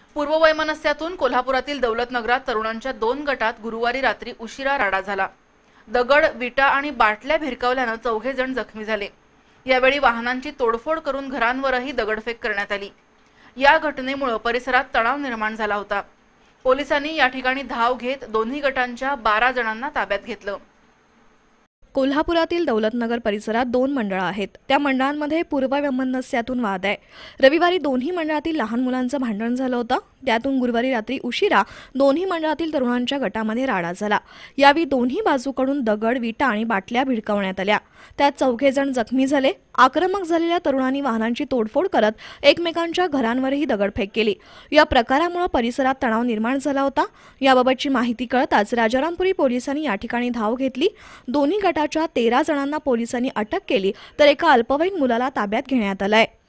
पूर्व वैमनस्यातून कोल्हापुरातील दौलतनगरात तरुणांच्या 2 गटात गुरुवारी रात्री उशिरा राडा झाला। दगड, विटा आणि बाटल्या भिरकावल्याने 4 जण जखमी झाले। यावेळी वाहनांची तोडफोड करून घरांवरही दगडफेक करण्यात आली। या घटनेमुळे परिसरात तणाव निर्माण झाला होता। पोलिसांनी या ठिकाणी धाव घेत दोन्ही गटांच्या 12 जणांना ताब्यात घेतलं। कोल्हापुरातील दौलतनगर परिसरात 2 मंडळं आहेत। त्या मंडळांमध्ये पूर्व वैमनस्यातून वाद आहे। रविवारी दोन्ही मंडळातील लहान मुलांचं भांडण झालं होतं। त्यातून गुरुवारी रात्री उशिरा दोन्ही मंडळातील तरुणांच्या गटामध्ये राडा झाला। यावेळी दोन्ही बाजूकडून दगड, विटा आणि बाटल्या भिडकावण्यात आल्या। त्यात 4 जण जखमी झाले। आक्रमक झालेल्या तरुणांनी वाहनांची तोडफोड करत एकमेकांच्या घरांवरही दगडफेक केली। या प्रकारामुळे परिसरात तणाव निर्माण झाला होता। याबाबतची माहिती कळताच राजारामपुरी पोलिसांनी या ठिकाणी धाव घेतली। दोन्ही गटाच्या 13 जणांना पोलिसांनी अटक केली तर एका अल्पवयीन मुलाला ताब्यात घेण्यात आलंय।